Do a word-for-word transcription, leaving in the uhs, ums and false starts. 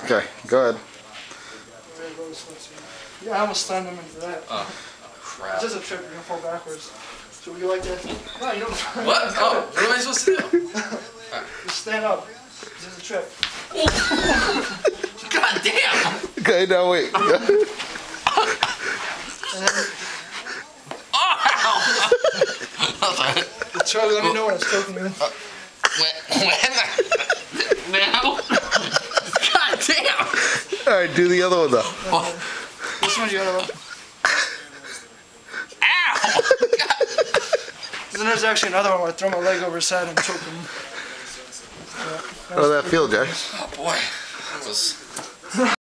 Okay, go ahead. Yeah, I almost slammed him into that. Oh, crap. It's just a trip, you're gonna fall backwards. So would you like that? No, you don't. What? Oh, what am I supposed to do? Right. Just stand up. This is a trip. God damn! Okay, now wait. And then, oh! Charlie, let me know when it's choking you. Uh, when? When? Now? God damn! Alright, do the other one though. Oh. This one's the other one. Ow! Then there's actually another one where I throw my leg over his head and choke him. How did that feel, Jack? Oh boy. That was...